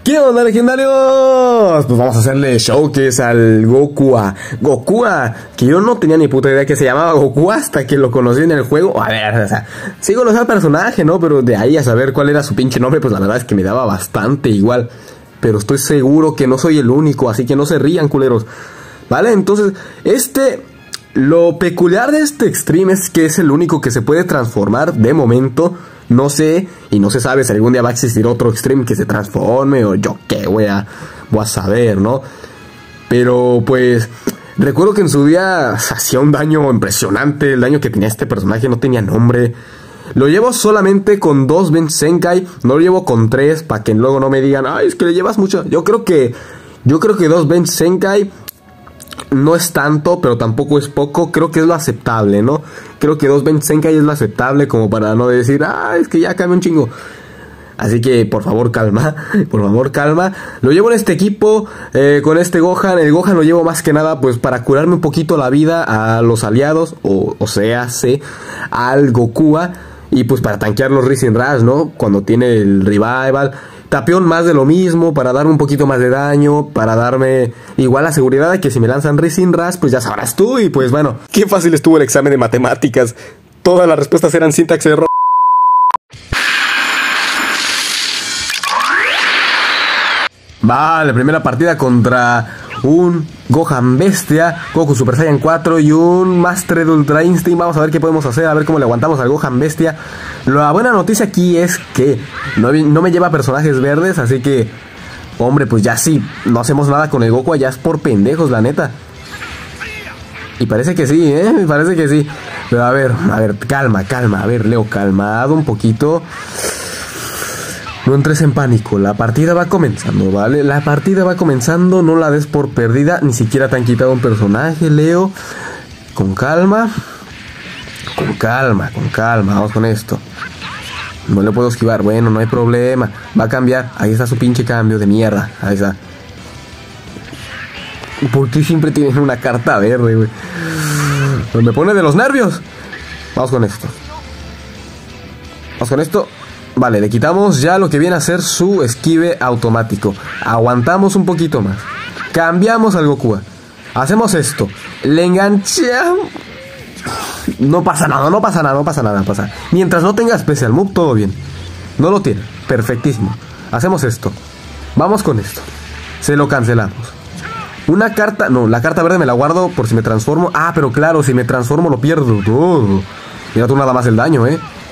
¿Qué onda, legendarios? Pues vamos a hacerle showcase al Gokua, que yo no tenía ni puta idea que se llamaba Goku hasta que lo conocí en el juego. A ver, o sea, sí conocía al personaje, ¿no? Pero de ahí a saber cuál era su pinche nombre, pues la verdad es que me daba bastante igual. Pero estoy seguro que no soy el único, así que no se rían, culeros. Vale, entonces, lo peculiar de este extreme es que es el único que se puede transformar de momento. No sé, y no se sabe si algún día va a existir otro extreme que se transforme o yo qué, voy a saber, ¿no? Pero pues, recuerdo que en su día hacía un daño impresionante. El daño que tenía este personaje no tenía nombre. Lo llevo solamente con 2 Bensenkai, no lo llevo con 3 para que luego no me digan, ay, es que le llevas mucho. Yo creo que 2 Bensenkai no es tanto, pero tampoco es poco. Creo que es lo aceptable, ¿no? Creo que 2 Bensenkai es lo aceptable como para no decir, ah, es que ya cambia un chingo. Así que, por favor, calma. Por favor, calma. Lo llevo en este equipo, con este Gohan. El Gohan lo llevo más que nada, pues, para curarme un poquito la vida a los aliados. O sea, al Gokua. Y pues para tanquear los Rising Rush, ¿no? Cuando tiene el Revival. Tapión más de lo mismo, para darme un poquito más de daño, para darme igual la seguridad de que si me lanzan Rising Rush, pues ya sabrás tú. Y pues bueno, qué fácil estuvo el examen de matemáticas. Todas las respuestas eran sintaxis error. Vale, primera partida contra un Gohan Bestia, Goku Super Saiyan 4 y un Master de Ultra Instinct. Vamos a ver qué podemos hacer, a ver cómo le aguantamos al Gohan Bestia. La buena noticia aquí es que no me lleva personajes verdes, así que, hombre, pues ya sí, no hacemos nada con el Goku, ya es por pendejos, la neta. Y parece que sí, parece que sí. Pero a ver, calma, a ver, Leo, calmado un poquito. No entres en pánico, la partida va comenzando, ¿vale? La partida va comenzando, no la des por perdida. Ni siquiera te han quitado un personaje, Leo. Con calma, vamos con esto. No le puedo esquivar, bueno, no hay problema. Va a cambiar, ahí está su pinche cambio de mierda. Ahí está. ¿Por qué siempre tienen una carta verde, güey? Pues me pone de los nervios. Vamos con esto. Vale, le quitamos ya lo que viene a ser su esquive automático. Aguantamos un poquito más. Cambiamos al Goku. Hacemos esto. Le enganchamos. No pasa nada. Mientras no tenga Special Move, todo bien. No lo tiene. Perfectísimo. Hacemos esto. Vamos con esto. Se lo cancelamos. Una carta... No, la carta verde me la guardo por si me transformo. Ah, pero claro, si me transformo lo pierdo todo. Mira tú nada más el daño,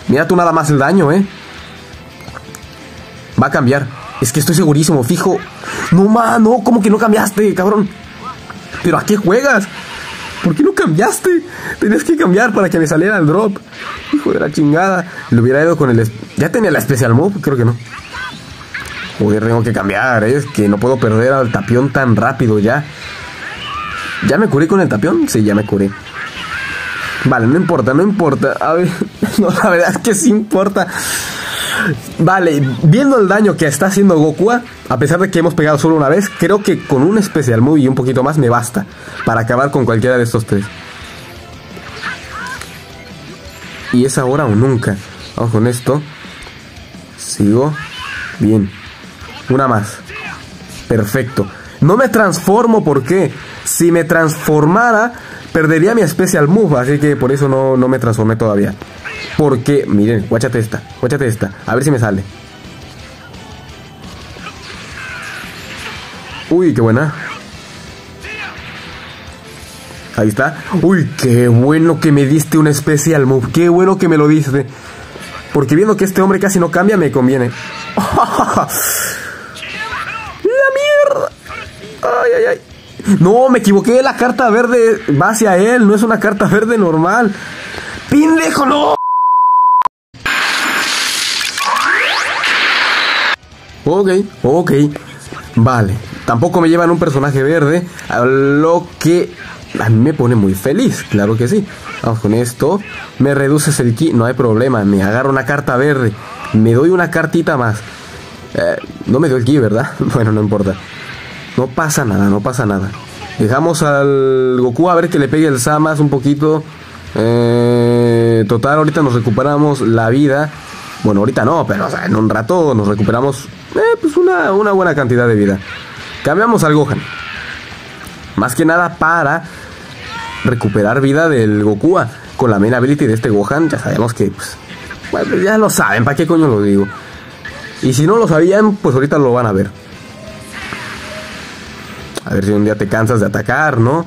Va a cambiar. Es que estoy segurísimo, fijo. No, mano, ¿cómo que no cambiaste, cabrón? ¿Pero a qué juegas? ¿Por qué no cambiaste? Tenías que cambiar para que me saliera el drop. Hijo de la chingada. Le hubiera ido con el... ¿Ya tenía la Special Move? Creo que no. Joder, tengo que cambiar, es que no puedo perder al Tapión tan rápido ya. ¿Ya me curé con el Tapión? Sí, ya me curé. Vale, no importa. A ver, no, la verdad es que sí importa. Vale, viendo el daño que está haciendo Goku, a pesar de que hemos pegado solo una vez, creo que con un Special Move y un poquito más me basta para acabar con cualquiera de estos 3. Y es ahora o nunca. Vamos con esto. Sigo. Bien. Una más. Perfecto. No me transformo, ¿por qué? Si me transformara, perdería mi Special Move, así que por eso no me transformé todavía. Porque, miren, guáchate esta. A ver si me sale. Uy, qué buena. Ahí está. Uy, qué bueno que me diste un Special Move. Qué bueno que me lo diste. Porque viendo que este hombre casi no cambia, me conviene. ¡La mierda! ¡Ay! No, me equivoqué. La carta verde va hacia él. No es una carta verde normal. ¡Pendejo, no! Ok. Vale. Tampoco me llevan un personaje verde. A lo que a mí me pone muy feliz. Claro que sí. Vamos con esto. Me reduces el ki. No hay problema. Me agarro una carta verde. Me doy una cartita más. No me dio el ki, ¿verdad? Bueno, no importa. No pasa nada. Dejamos al Goku a ver que le pegue el Samas un poquito. Total, ahorita nos recuperamos la vida. Bueno, ahorita no, pero o sea, en un rato nos recuperamos pues una buena cantidad de vida. Cambiamos al Gohan. Más que nada para recuperar vida del Goku. Con la main ability de este Gohan, ya sabemos que, pues, bueno, ya lo saben, ¿para qué coño lo digo? Y si no lo sabían, pues ahorita lo van a ver. A ver si un día te cansas de atacar, ¿no?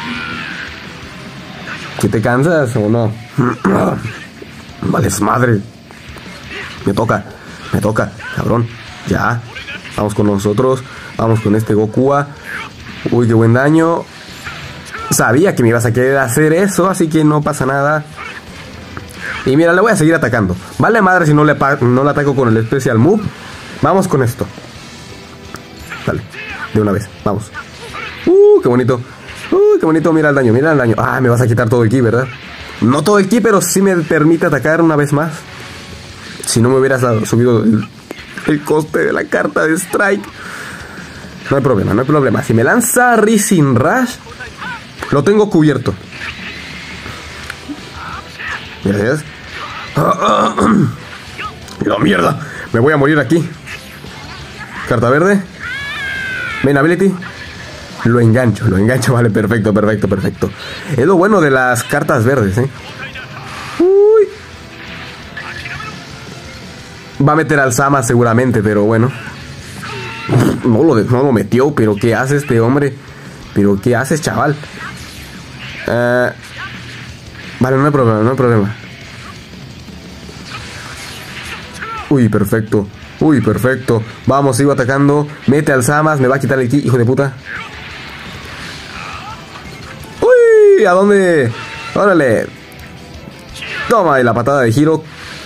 ¿Que te cansas o no? Vales madre. Me toca, cabrón. Ya, vamos con nosotros. Vamos con este Goku. Uy, qué buen daño. Sabía que me ibas a querer hacer eso, así que no pasa nada. Y mira, le voy a seguir atacando. Vale madre si no le ataco con el Special Move. Vamos con esto. Dale, de una vez, vamos. Qué bonito. Qué bonito, mira el daño, mira el daño. Ah, me vas a quitar todo el ki, ¿verdad? No todo el ki, pero sí me permite atacar una vez más. Si no me hubieras subido el coste de la carta de Strike. No hay problema, no hay problema. Si me lanza Rising Rush, lo tengo cubierto. Gracias. ¡La mierda! Me voy a morir aquí. Carta verde. Main ability. Lo engancho, vale, perfecto. Es lo bueno de las cartas verdes, Uy. Va a meter al Sama seguramente, pero bueno. No lo metió, pero ¿qué hace este hombre? ¿Pero qué haces, chaval? Vale, no hay problema. Uy, perfecto. Vamos, sigo atacando. Mete al Samas, me va a quitar el ki, hijo de puta. Uy, ¿a dónde? Órale. Toma, y la patada de giro.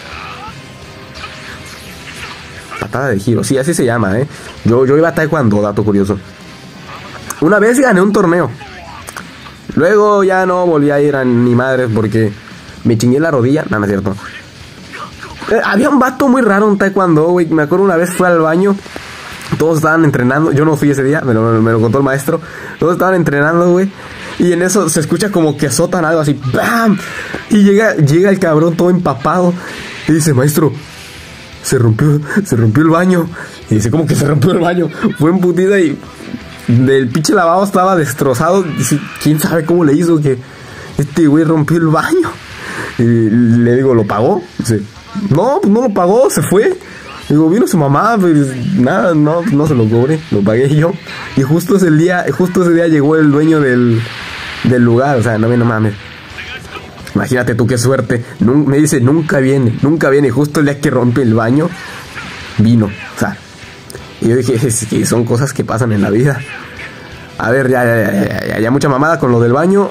Patada de giro, sí, así se llama, Yo iba a taekwondo, dato curioso. Una vez gané un torneo. Luego ya no volví a ir a ni madres porque me chingué la rodilla. No es cierto. Había un vato muy raro en taekwondo, güey. Me acuerdo una vez fue al baño. Todos estaban entrenando. Yo no fui ese día, me lo contó el maestro. Todos estaban entrenando, güey. Y en eso se escucha como que azotan algo así. ¡Bam! Y llega el cabrón todo empapado. Y dice, maestro, se rompió el baño. Y dice, ¿cómo que se rompió el baño? Fue en putida y del pinche lavabo estaba destrozado. Dice, ¿quién sabe cómo le hizo que este güey rompió el baño? Y le digo, ¿lo pagó? Dice, no, pues no lo pagó, se fue. Digo, vino su mamá, pues nada, no se lo cobré, lo pagué yo. Y justo ese día llegó el dueño del lugar, o sea, no mames. Imagínate tú qué suerte. Me dice, nunca viene. Justo el día que rompe el baño, vino. O sea, y yo dije, es que son cosas que pasan en la vida. A ver, ya mucha mamada con lo del baño.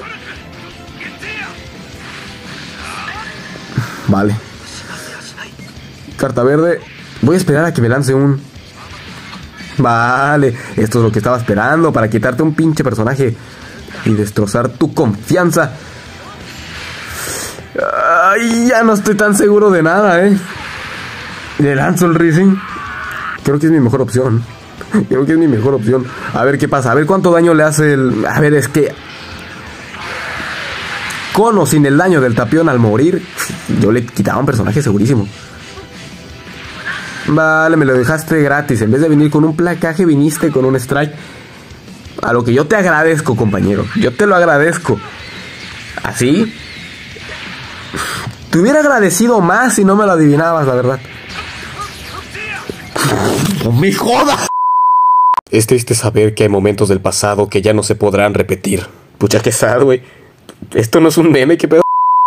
Vale. Carta verde. Voy a esperar a que me lance un... Vale, esto es lo que estaba esperando, para quitarte un pinche personaje y destrozar tu confianza. Ay, ya no estoy tan seguro de nada, Le lanzo el Rising. Creo que es mi mejor opción. A ver qué pasa, a ver cuánto daño le hace el... A ver, es que... Con o sin el daño del tapión al morir, yo le quitaba un personaje segurísimo. Vale, me lo dejaste gratis. En vez de venir con un placaje, viniste con un strike. A lo que yo te agradezco, compañero. Yo te lo agradezco. ¿Así? Te hubiera agradecido más si no me lo adivinabas, la verdad. ¡No me jodas! Es triste saber que hay momentos del pasado que ya no se podrán repetir. Pucha, qué sad, güey. Esto no es un meme, qué pedo.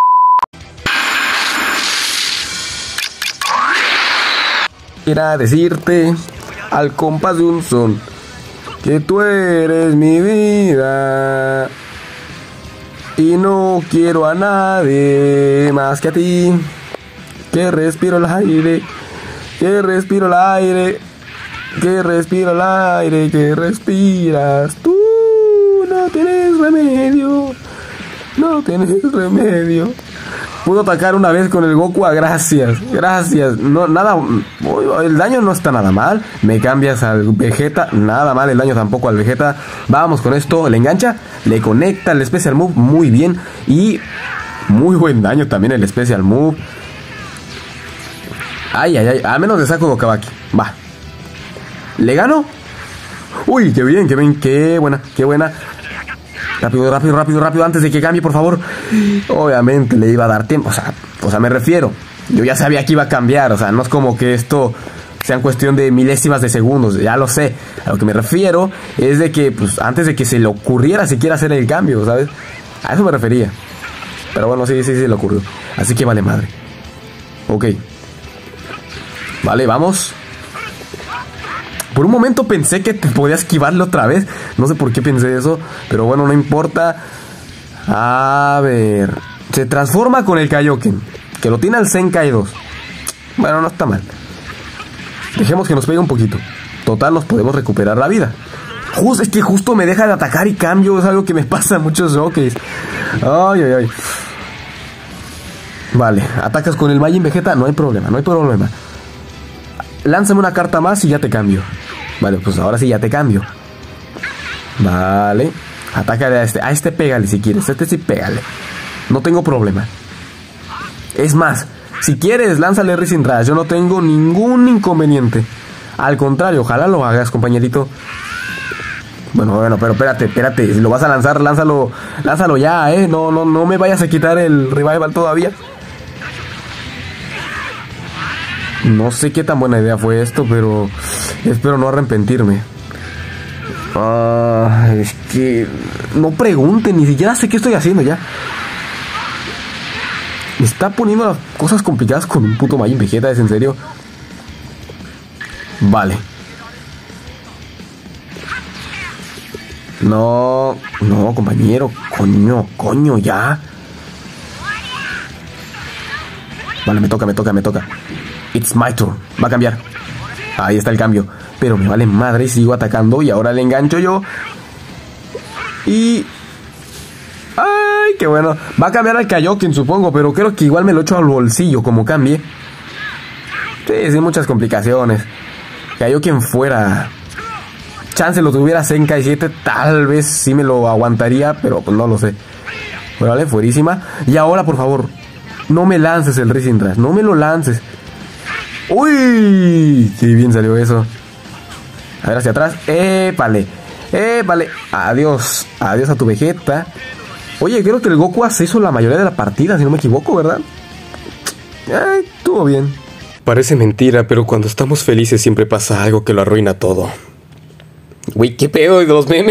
Quiero decirte al compás de un son que tú eres mi vida y no quiero a nadie más que a ti, que respiro el aire, que respiro el aire, que respiro el aire que respiras. Tú no tienes remedio, no tienes remedio. Pudo atacar una vez con el Goku, gracias. No, nada, el daño no está nada mal. Me cambias al Vegeta, nada mal el daño tampoco al Vegeta. Vamos con esto, le engancha, le conecta el Special Move muy bien. Y muy buen daño también el Special Move. Ay, a menos le saco Dokabaki, va. ¿Le gano? Uy, qué bien, qué bien, qué buena, qué buena. Rápido, rápido, rápido, rápido, antes de que cambie, por favor. Obviamente le iba a dar tiempo, o sea, me refiero. Yo ya sabía que iba a cambiar, o sea, no es como que esto sea en cuestión de milésimas de segundos, ya lo sé. A lo que me refiero es de que, pues, antes de que se le ocurriera siquiera hacer el cambio, ¿sabes? A eso me refería. Pero bueno, sí, le ocurrió. Así que vale madre. Ok. Vale, vamos. Por un momento pensé que te podía esquivarlo otra vez. No sé por qué pensé eso, pero bueno, no importa. A ver. Se transforma con el Kaioken, que lo tiene al Zenkai 2. Bueno, no está mal. Dejemos que nos pegue un poquito. Total, nos podemos recuperar la vida. Es que justo me deja de atacar y cambio. Es algo que me pasa en muchos showcase. Ay, ay, ay. Vale, atacas con el Majin Vegeta. No hay problema, no hay problema. Lánzame una carta más y ya te cambio. Vale, pues ahora sí ya te cambio. Vale. Atácale a este. A este pégale si quieres. A este sí pégale. No tengo problema. Es más, si quieres, lánzale Rising Rush. Yo no tengo ningún inconveniente. Al contrario, ojalá lo hagas, compañerito. Bueno, pero espérate. Si lo vas a lanzar, lánzalo ya, No me vayas a quitar el revival todavía. No sé qué tan buena idea fue esto, pero espero no arrepentirme. Es que no pregunten, ni siquiera sé qué estoy haciendo ya. Me está poniendo las cosas complicadas con un puto Majin Vegeta, ¿es en serio? Vale. No, compañero. Coño, ya. Vale, me toca. It's my turn. Va a cambiar. Ahí está el cambio. Pero me vale madre y sigo atacando. Y ahora le engancho yo. Y... ¡ay, qué bueno! Va a cambiar al Kaioken, supongo. Pero creo que igual me lo echo al bolsillo como cambie. Sí, sin muchas complicaciones. Kaioken fuera. Chance lo tuviera Zenkai 7. Tal vez sí me lo aguantaría. Pero pues no lo sé. Vale, fuerísima. Y ahora, por favor, no me lances el Rising Rush. No me lo lances. ¡Uy! ¡Qué bien salió eso! A ver, hacia atrás. ¡Épale! Adiós a tu Vegeta. Oye, creo que el Goku hace eso la mayoría de la partida, si no me equivoco, ¿verdad? Estuvo bien. Parece mentira, pero cuando estamos felices siempre pasa algo que lo arruina todo. Güey, ¿qué pedo de los memes?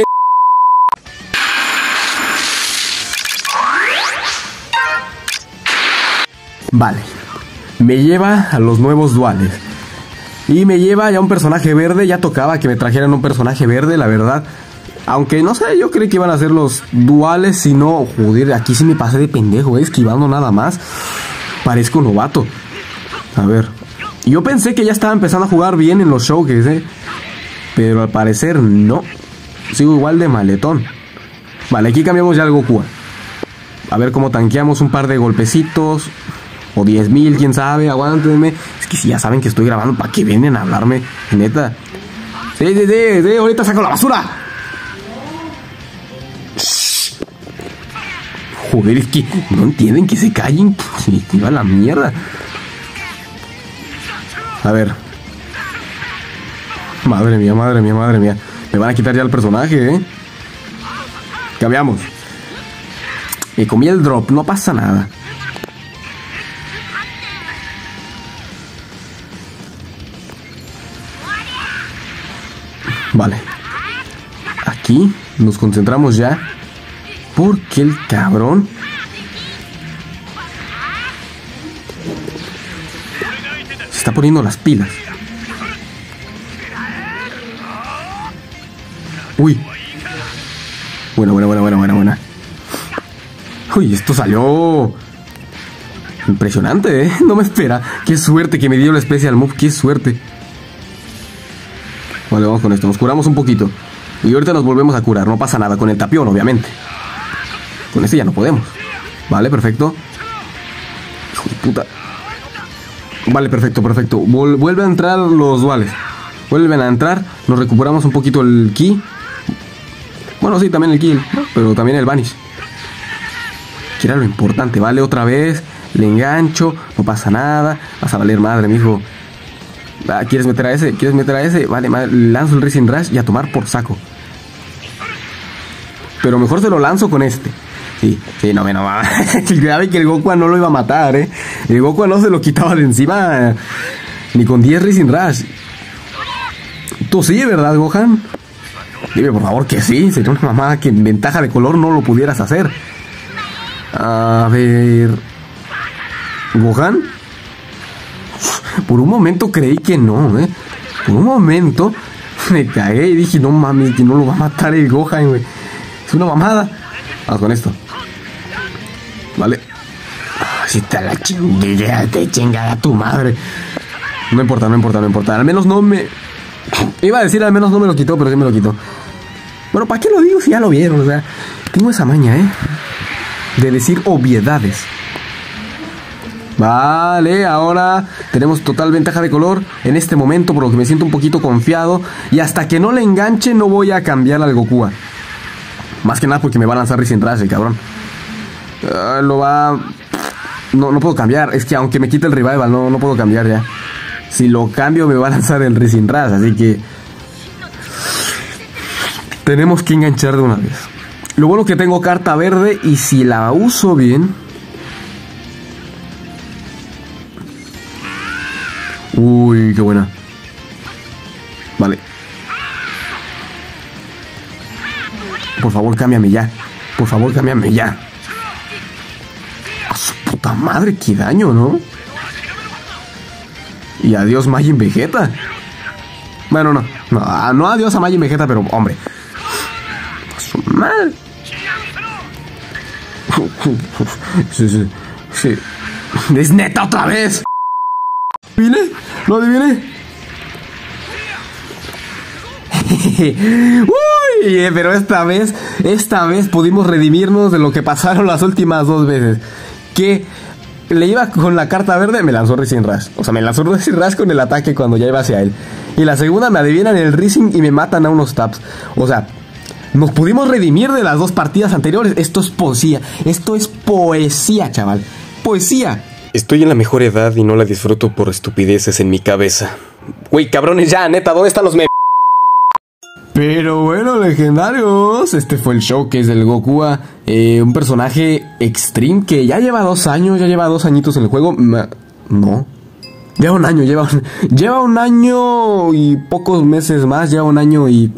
Vale. Me lleva a los nuevos duales. Y me lleva ya un personaje verde. Ya tocaba que me trajeran un personaje verde, la verdad. Aunque no sé, yo creí que iban a ser los duales. Si no, joder, aquí sí me pasé de pendejo, esquivando nada más. Parezco novato. A ver. Yo pensé que ya estaba empezando a jugar bien en los showcase, pero al parecer no. Sigo igual de maletón. Vale, aquí cambiamos ya al Goku. A ver cómo tanqueamos un par de golpecitos. O 10,000, quién sabe, aguántenme. Es que si ya saben que estoy grabando, ¿para qué vienen a hablarme? Neta. Sí, ahorita saco la basura. Shh. Joder, es que no entienden que se callen. Sí, iba a la mierda. A ver. Madre mía. Me van a quitar ya el personaje, Cambiamos. Me comí el drop, no pasa nada. Vale. Aquí nos concentramos ya. Porque el cabrón se está poniendo las pilas. Uy. Buena. Uy, esto salió impresionante, No me espera. Qué suerte que me dio la Special Move. Qué suerte. Vale, vamos con esto, nos curamos un poquito. Y ahorita nos volvemos a curar, no pasa nada. Con el tapión, obviamente. Con este ya no podemos. Vale, perfecto. Hijo de puta. Vale, perfecto. Vuelve a entrar los duales. Vuelven a entrar, nos recuperamos un poquito el ki. Bueno, sí, también el ki, ¿no? Pero también el vanish. Que era lo importante, vale, otra vez. Le engancho, no pasa nada. Vas a valer madre, mijo. Ah, ¿quieres meter a ese? ¿Quieres meter a ese? Vale, lanzo el Rising Rush y a tomar por saco. Pero mejor se lo lanzo con este. Sí, no, grave que el Goku no lo iba a matar, El Goku no se lo quitaba de encima ni con 10 Rising Rush. Tú sí, ¿verdad, Gohan? Dime por favor que sí. Sería una mamada que en ventaja de color no lo pudieras hacer. A ver... ¿Gohan? Por un momento creí que no, Por un momento me cagué y dije, no mames, que no lo va a matar el Gohan, güey. Es una mamada. Vamos con esto. Vale. Si te la chingada, te chingada tu madre. No importa. Al menos no me... Iba a decir al menos no me lo quitó, pero sí me lo quitó. Bueno, ¿para qué lo digo si ya lo vieron? O sea, tengo esa maña, de decir obviedades. Vale, ahora tenemos total ventaja de color en este momento, por lo que me siento un poquito confiado. Y hasta que no le enganche no voy a cambiar al Goku. Más que nada porque me va a lanzar Rising Rush el cabrón. No puedo cambiar. Es que aunque me quite el revival, no puedo cambiar ya. Si lo cambio me va a lanzar el Rising Rush. Así que tenemos que enganchar de una vez. Lo bueno que tengo carta verde y si la uso bien... Uy, qué buena. Vale. Por favor, cámbiame ya. A su puta madre, qué daño, ¿no? Y adiós Majin Vegeta. Bueno, no adiós a Majin Vegeta, pero hombre. A su madre. Sí. Es neta otra vez. ¿Lo adiviné? Uy, pero esta vez pudimos redimirnos de lo que pasaron las últimas 2 veces. Que le iba con la carta verde, me lanzó Rising Rush. O sea, me lanzó Rising Rush con el ataque cuando ya iba hacia él. Y la segunda me adivinan el Rising y me matan a unos taps. O sea, nos pudimos redimir de las 2 partidas anteriores. Esto es poesía. Esto es poesía, chaval. Poesía. Estoy en la mejor edad y no la disfruto por estupideces en mi cabeza. Güey, cabrones, ya, neta, ¿dónde están los memes? Pero bueno, legendarios, este fue el showcase del Goku, un personaje extreme que ya lleva 2 años, ya lleva 2 añitos en el juego. No, lleva un año, lleva un año y pocos meses más, lleva un año y...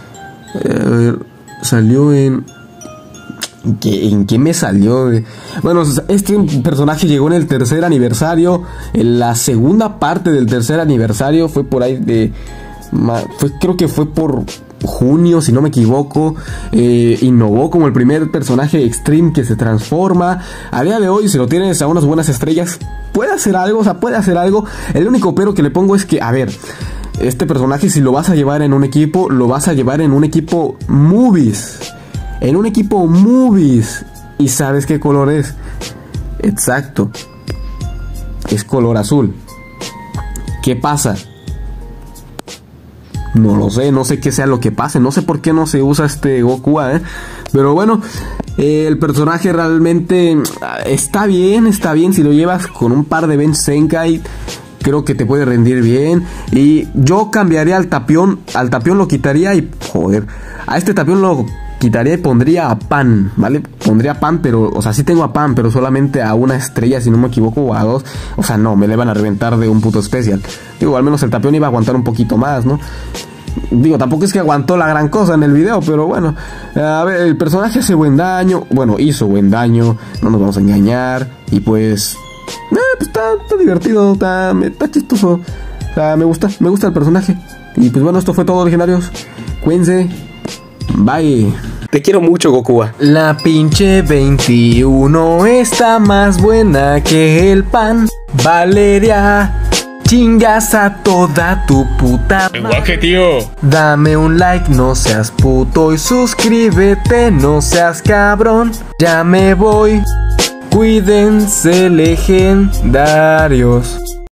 salió en... ¿En qué me salió? Bueno, este personaje llegó en el 3er aniversario. En la segunda parte del 3er aniversario fue por ahí de... creo que fue por junio, si no me equivoco. Innovó como el primer personaje extreme que se transforma. A día de hoy, si lo tienes a unas buenas estrellas, puede hacer algo, El único pero que le pongo es que, a ver, este personaje si lo vas a llevar en un equipo, lo vas a llevar en un equipo movies. En un equipo movies. ¿Y sabes qué color es? Exacto. Es color azul. ¿Qué pasa? No lo sé, no sé qué sea lo que pase. No sé por qué no se usa este Goku, Pero bueno, el personaje realmente está bien. Si lo llevas con un par de Ben Zenkai, creo que te puede rendir bien. Y yo cambiaría al Tapión. Al Tapión lo quitaría y... Joder. A este Tapión lo quitaría y pondría a Pan, ¿vale? Pondría a Pan, pero... O sea, sí tengo a Pan, pero solamente a una estrella, si no me equivoco, o a 2. O sea, no, me le van a reventar de un puto especial. Digo, al menos el Tapión iba a aguantar un poquito más, ¿no? Digo, tampoco es que aguantó la gran cosa en el video, pero bueno. A ver, el personaje hace buen daño. Bueno, hizo buen daño. No nos vamos a engañar. Y pues... pues está divertido, está chistoso. O sea, me gusta el personaje. Y pues bueno, esto fue todo, legendarios. Cuídense. Bye. Te quiero mucho, Goku. La pinche 21 está más buena que el pan. Valeria, chingas a toda tu puta madre. Lenguaje, tío. Dame un like, no seas puto, y suscríbete, no seas cabrón. Ya me voy. Cuídense, legendarios.